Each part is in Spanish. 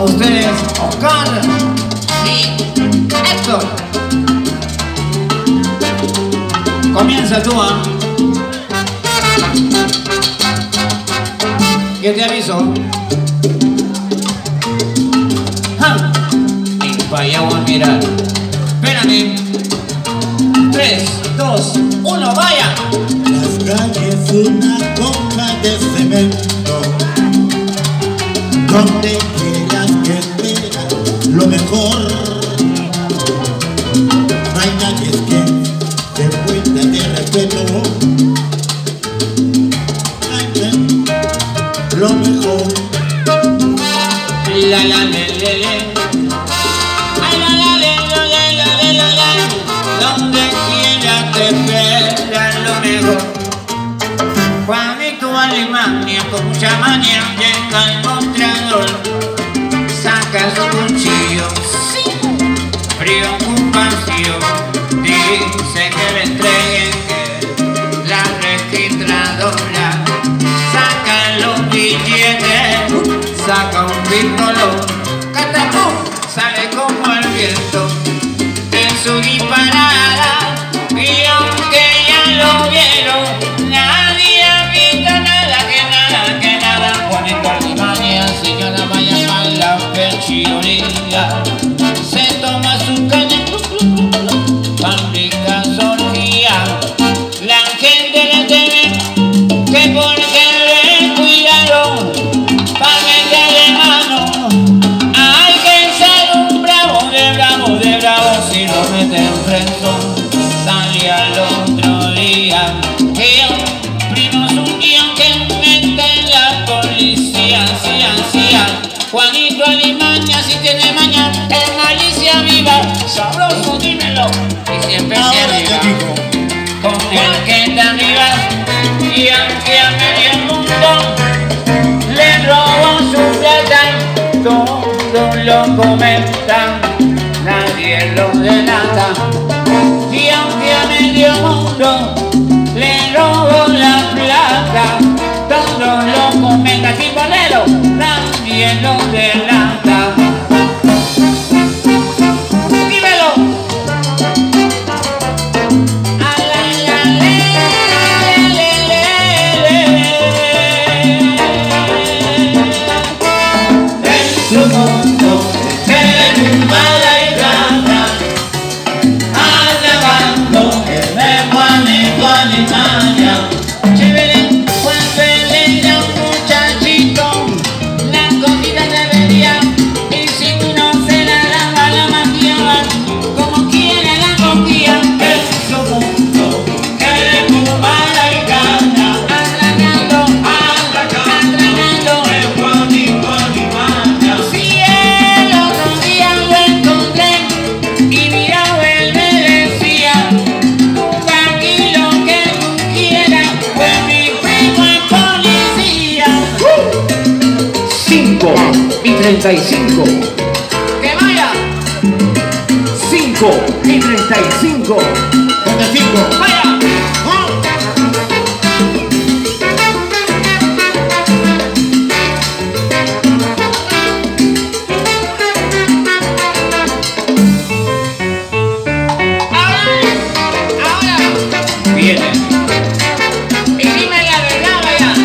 ustedes, Oscar y Héctor. Comienza tú, ¿ah? ¿Qué te aviso? ¡Ja! Ni para allá voy a mirar. Espérame. 3, 2, 1, vaya. Las calles una concha de cemento, donde quieras que espera lo mejor. No hay nadie que te pueda de respeto. Lo mejor. La la le le le. Ay la la le la le la le la la. Donde quiera te espera lo mejor. Juanito Alemania con mucha manía llega al mostrador, saca su cuchillo sin preocupación. Dice que le entreguen que la registradora. Saca los billetes, saca un pistolón, catapum, sale como el viento en su disparada. Y aunque ya lo vieron, nadie ha visto nada, que nada. Juanito Alemania, señora, vaya a la pensionería, se toma su caña, fabrica sortía. La gente le teme que porque le cuidaron pa' meterle mano. Hay que ser un bravo, de bravo, si lo meten preso. Salí al otro día que un primo suyo que mete la policía, Juanito Alemania, si tiene maña, es malicia viva, sabroso, dímelo, y siempre se arriba con el que está arriba. Y aunque a medio mundo le robó su plata, todos lo comentan, nadie lo delata. Y aunque a medio mundo le robó la plata, todos lo comentan, timbalero, nadie lo delata. Y 35. ¡Que vaya! 5 y 35. 35. ¡Vaya! Ahora viene. Y dime la verdad, vaya.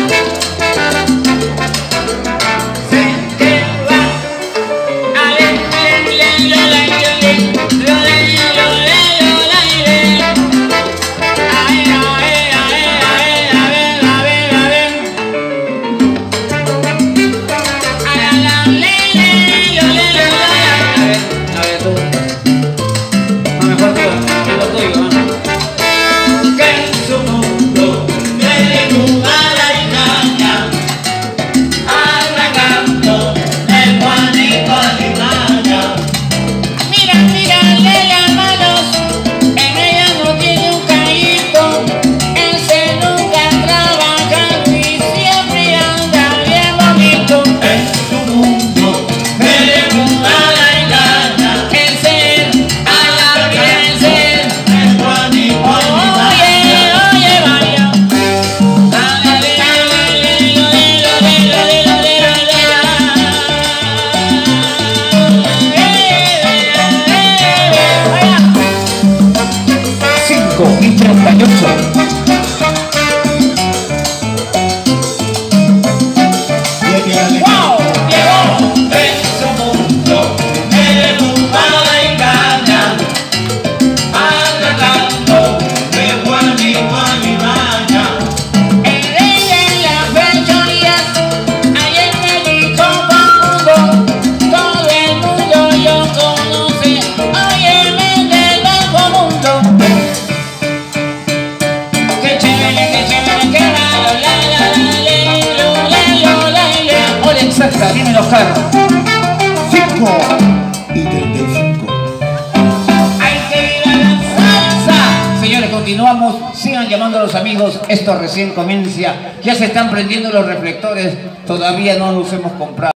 salsa, dime Oscar. 5 y 35. Hay que ir a la salsa. Señores, continuamos. Sigan llamando a los amigos. Esto recién comienza. Ya se están prendiendo los reflectores. Todavía no los hemos comprado.